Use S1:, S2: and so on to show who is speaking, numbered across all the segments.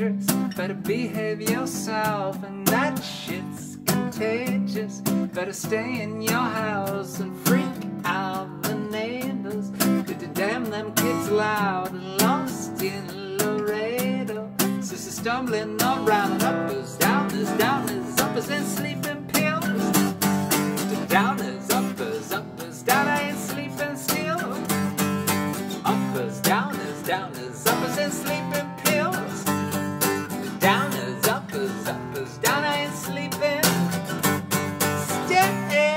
S1: dangerous. Better behave yourself, and that shit's contagious. Better stay in your house and freak out the neighbors. Damn, them kids loud and lost in Laredo. Sister stumbling around and uppers, downers, uppers, and sleeping pills. Downers, uppers, down, I ain't sleeping still. Uppers, downers, uppers, and sleeping pills. Downers, uppers, down, I ain't sleeping still.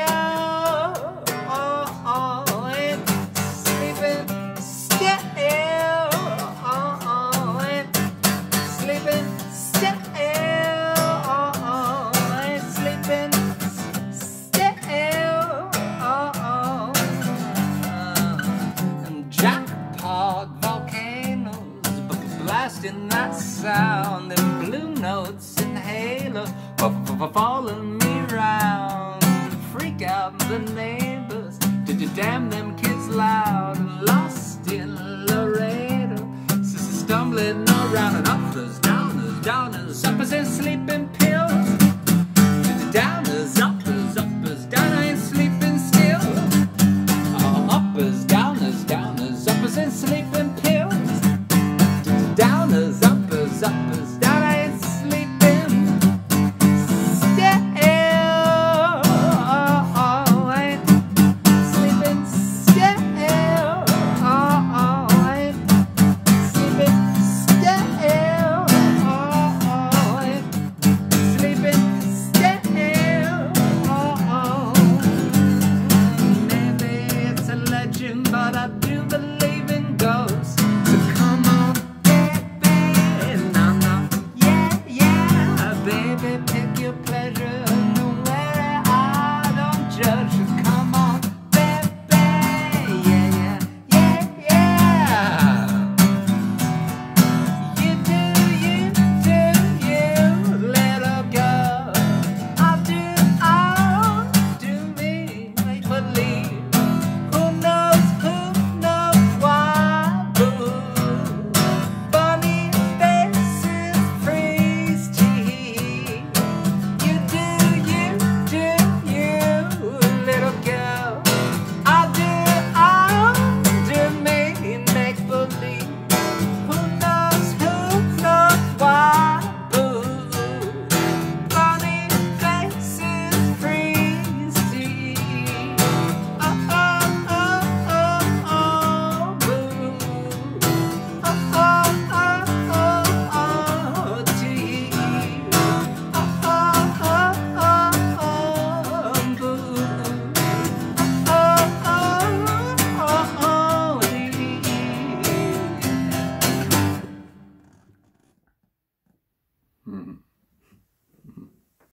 S1: Blasting that sound and blue notes and halo following me round, freak out the neighbors. Did you damn them kids loud and lost in Laredo? Sister stumbling around and uppers, downers, uppers, and sleeping